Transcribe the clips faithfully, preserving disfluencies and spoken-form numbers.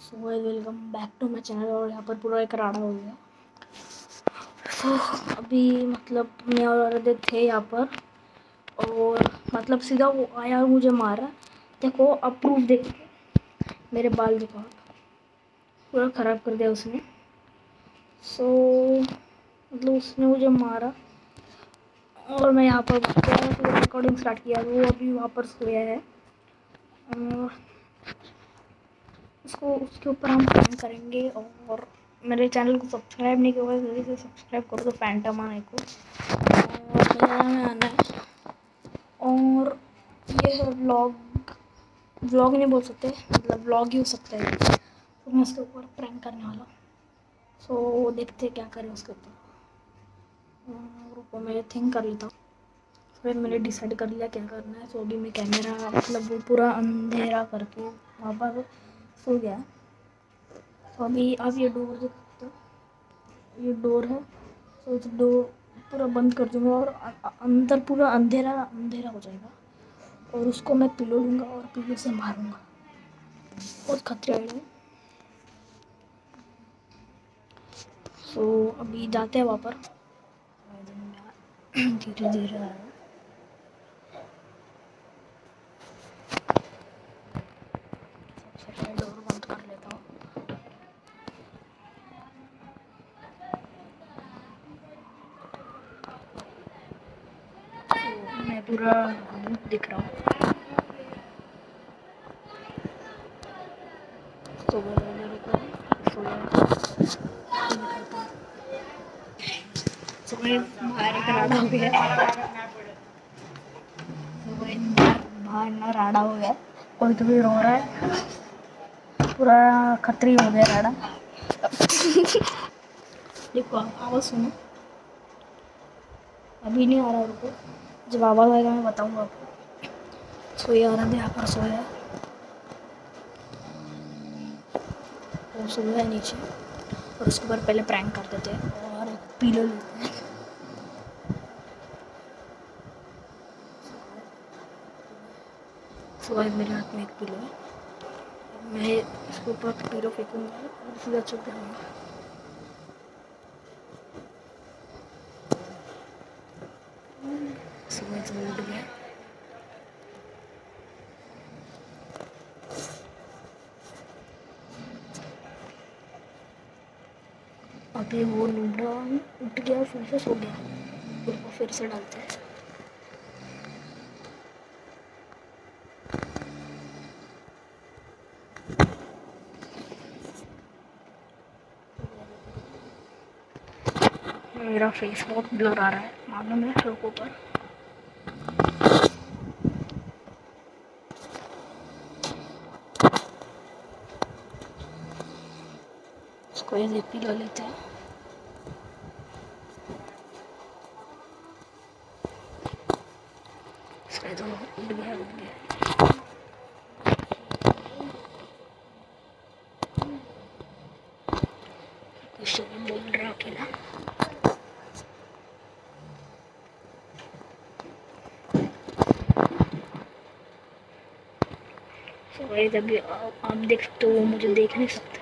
So welcome back to my channel. और यहाँ पर पूरा एक राड़ा हो गया। तो अभी मतलब मैं और औरत थे यहाँ पर, और मतलब सीधा वो आया और मुझे मारा। देखो अप्रूव देख मेरे बाल देखो, पूरा ख़राब कर दिया उसने। सो मतलब उसने मुझे मारा और मैं यहाँ पर रिकॉर्डिंग स्टार्ट किया। वो अभी वहाँ पर सोया है और उसको उसके ऊपर हम काम करेंगे। और मेरे चैनल को सब्सक्राइब नहीं किया जल्दी से सब्सक्राइब कर दो फैंटम आने को, और मेरा में आना है। और ये है व्लॉग, व्लॉग नहीं बोल सकते, मतलब व्लॉग ही हो सकता है। तो मैं उसके ऊपर प्रैंक करने वाला। सो देखते क्या करें उसके ऊपर। रुको मैं थिंक कर लेता हूँ, फिर मैंने डिसाइड कर लिया क्या करना है। सो अभी मैं कैमरा मतलब वो पूरा अंधेरा करके वहाँ पर सो गया। तो अभी आप ये डोर देख सकते हो, ये डोर है। तो इस डोर पूरा बंद कर दूँगा और अंदर पूरा अंधेरा अंधेरा हो जाएगा। और उसको मैं पिलो लूँगा और पिलो से मारूँगा। बहुत खतरे आइडिया। सो अभी जाते हैं वहाँ पर। धीरे धीरे आया, सबसे पहले डोर बंद कर लेता हूँ। मैं पूरा दिख रहा हूँ। तो बाहर एक राडा हो गया, बाहर ना राडा हो गया। कोई तो भी रो रहा है, पूरा खतरी हो गया राडा। देखो आवाज़ सुनो, अभी नहीं आ रहा। रुको, जब आवाज़ आएगा मैं बताऊँगा आपको। सोया आ रहा है यहाँ पर, सोया वो सोया है नीचे। और उसके ऊपर पहले प्रैंक कर देते हैं और एक पिलो लेते हैं। सोया मेरे हाथ में एक पिलो है, मैं इसके ऊपर पिलो फेंकूँगा और सीधा चुप जाऊँगा। सोया तो उठ गया। अभी वो लूडा उठ गया, फिर से सो गया। उसको फिर से डालते हैं। मेरा फेस बहुत ब्लर आ रहा है, मालूम है लोगों पर। इसको ऐसे पिलो लेते हैं। तो उठ गया उठ गया कुछ बोल रहा अकेला। सो गाइस अभी आप देख सकते हो, वो मुझे देख नहीं सकते।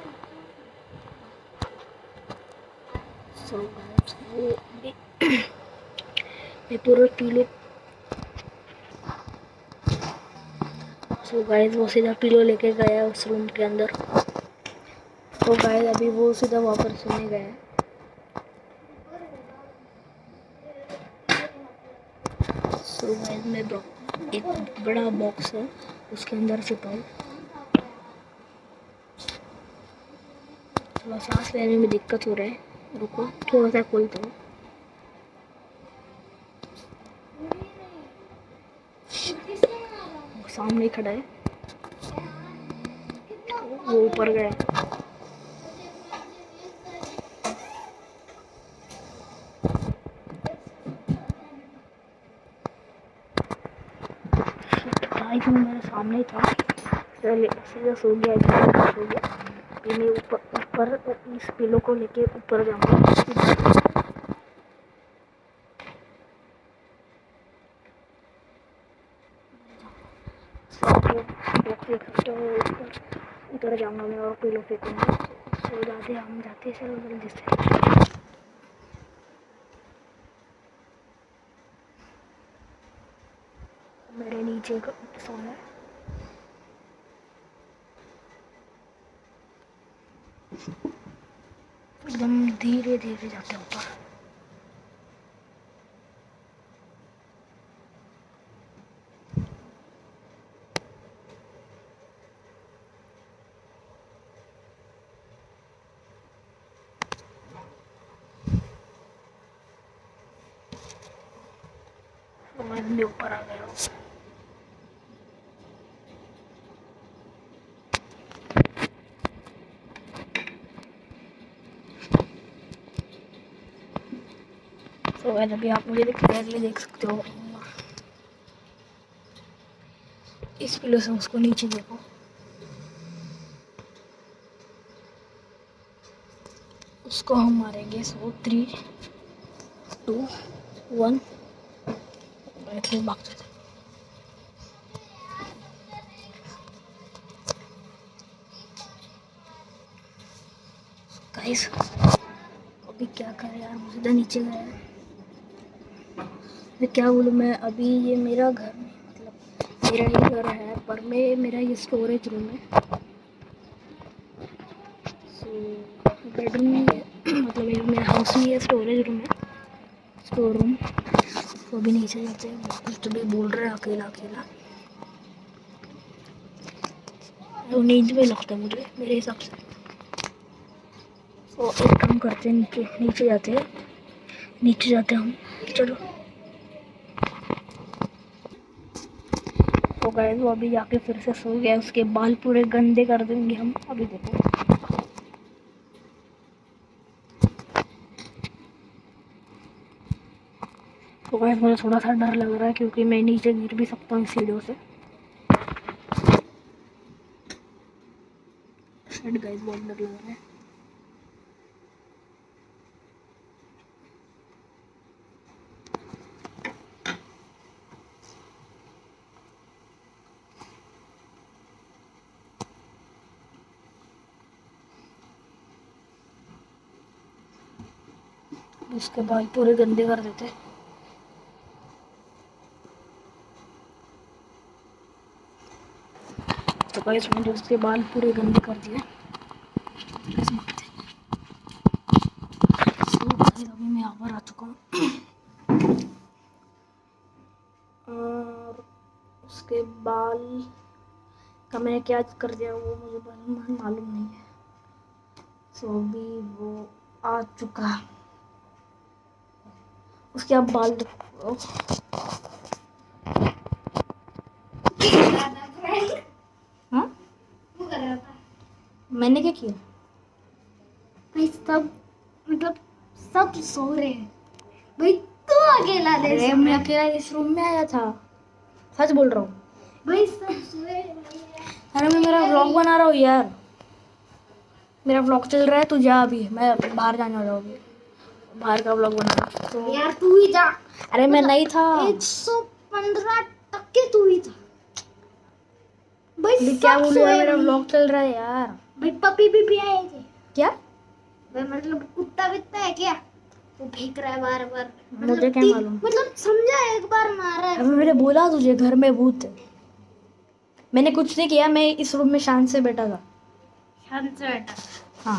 सो गाइस वो मैं पूरा पिलो। सो गाइस वो सीधा पिलो लेके गया उस रूम के अंदर। तो गाइस अभी वो सीधा वापस सोने गया है। सो गाइस मैं एक बड़ा बॉक्स है उसके अंदर छुपा हूँ। थोड़ा सांस लेने में दिक्कत हो रहा है, रुको थोड़ा सा खोलता हूँ। सामने खड़ा है, वो ऊपर गया। गाइस वो मेरे सामने था, सीधा सो गया, सो गया। मैं ऊपर ऊपर इस पिलो को लेके ऊपर जाऊंगा। देख सकते हो ऊपर उतर जाऊंगा मैं और पिलो फेंकूंगा। सो जाते हम जाते चलो जल्दी से। मेरे नीचे सोना है। एकदम धीरे धीरे जाते ऊपर। मैं ऊपर आ गया हूँ। तो वैसे भी आप मुझे क्लियरली देख सकते हो। इस पिलो से उसको नीचे देखो। उसको हम मारेंगे। सो थ्री टू वन ऐसे भागते थे। गाइस अभी क्या करें यार, मुझे तो नीचे गया है। मैं क्या बोलूँ, मैं अभी ये मेरा घर में मतलब मेरा ही घर है, पर मैं मेरा ये स्टोरेज रूम है। सो बेडरूम नहीं है मतलब ये मेरा हाउस नहीं है, स्टोरेज रूम है, स्टोर रूम। वो भी नीचे जाते हैं। कुछ तो भी बोल रहे हैं अकेला अकेला। वो नींद में लगता है मुझे मेरे हिसाब से। तो एक काम करते हैं, नीचे नीचे जाते हैं नीचे जाते हैं हम। चलो तो गाइस वो अभी जाके फिर से सो गया। उसके बाल पूरे गंदे कर देंगे हम। अभी देखो तो गाइस मुझे थोड़ा सा डर लग रहा है क्योंकि मैं नीचे गिर भी सकता हूँ सीढ़ियों से। शायद गाइस बहुत डर लग रहा है। उसके बाल पूरे गंदे कर देते। तो गाइस मैंने उसके बाल पूरे गंदे कर दिए। अभी मैं यहाँ पर आ चुका हूँ और उसके बाल का मैंने क्या कर दिया वो मुझे मालूम नहीं है। सो अभी वो आ चुका। उसके अब बाल देखो। हाँ मैंने क्या किया भाई? सब मतलब सब सो रहे हैं भाई, तू अकेला दे। अरे मैं अकेला इस रूम में आया था, सच बोल रहा हूँ भाई, सब सोए। अरे मैं मेरा व्लॉग बना रहा हूँ यार, मेरा व्लॉग चल रहा है। तू जा अभी, मैं बाहर जाने वाला हूँ अभी, बाहर का व्लॉग बना रहा तो यार तू ही जा। अरे मैं नहीं था। एक सौ पंद्रह टक्के तू ही था भाई। अभी क्या बोलूं यार, मेरा व्लॉग चल रहा है यार। भाई पपी भी भी आए थे क्या भाई? मतलब कुत्ता बित्ता है क्या? वो फेंक रहा है बार बार। मुझे क्या मालूम, मतलब समझा, एक बार मारा है। अभी मैंने बोला तुझे घर में भूत है। मैंने कुछ नहीं किया, मैं इस रूम में शांत से बैठा था। शांत से बैठा? हाँ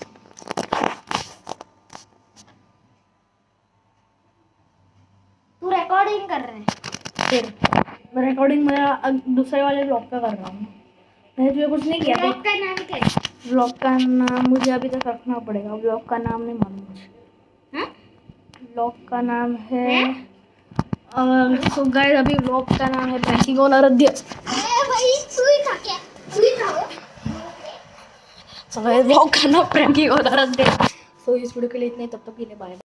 तू रिकॉर्डिंग कर रहा है? फिर मैं रिकॉर्डिंग मेरा दूसरे वाले व्लॉग का कर रहा हूँ। मैंने तुझे कुछ नहीं किया। व्लॉग का नाम क्या है? व्लॉग का नाम मुझे अभी तक रखना पड़ेगा। व्लॉग का नाम नहीं मालूम मुझे। हाँ? व्लॉग का नाम है सो गाइस अभी व्लॉग का नाम है प्रैंकिंग ऑन आराध्या। भाई तू ही था क्या? तू ही था? सो गाइस व्लॉग का नाम प्रैंकिंग ऑन आराध्या। सो इस वीडियो के लिए इतना ही, तब तक के लिए बाय।